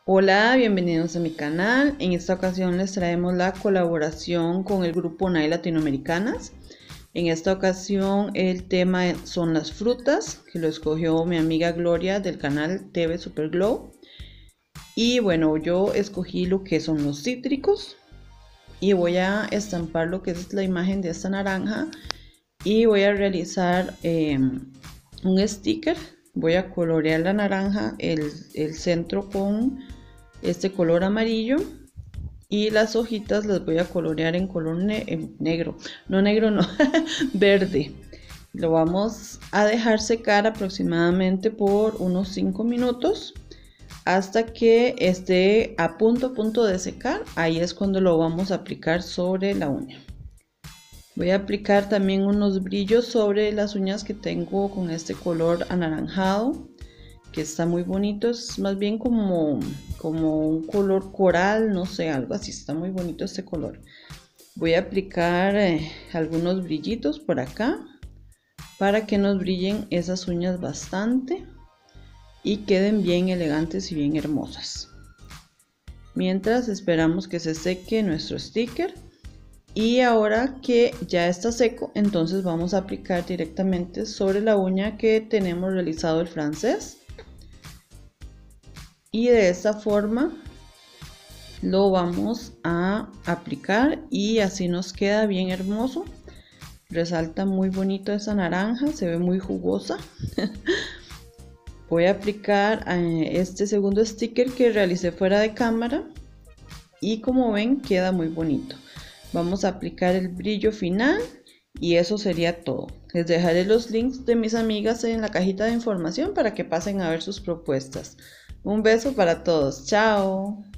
Hola, bienvenidos a mi canal. En esta ocasión les traemos la colaboración con el grupo Unai Latinoamericanas. En esta ocasión el tema son las frutas, que lo escogió mi amiga Gloria del canal TV Super Glow. Y bueno, yo escogí lo que son los cítricos y voy a estampar lo que es la imagen de esta naranja y voy a realizar un sticker. Voy a colorear la naranja, el centro con este color amarillo y las hojitas las voy a colorear en color negro, no, verde. Lo vamos a dejar secar aproximadamente por unos 5 minutos hasta que esté a punto de secar. Ahí es cuando lo vamos a aplicar sobre la uña. Voy a aplicar también unos brillos sobre las uñas que tengo con este color anaranjado, que está muy bonito. Es más bien como un color coral, no sé, algo así. Está muy bonito este color. Voy a aplicar algunos brillitos por acá para que nos brillen esas uñas bastante y queden bien elegantes y bien hermosas. Mientras esperamos que se seque nuestro sticker. Y ahora que ya está seco, entonces vamos a aplicar directamente sobre la uña que tenemos realizado el francés. Y de esta forma lo vamos a aplicar y así nos queda bien hermoso. Resalta muy bonito esa naranja, se ve muy jugosa. Voy a aplicar este segundo sticker que realicé fuera de cámara y como ven queda muy bonito. Vamos a aplicar el brillo final y eso sería todo. Les dejaré los links de mis amigas en la cajita de información para que pasen a ver sus propuestas. Un beso para todos. Chao.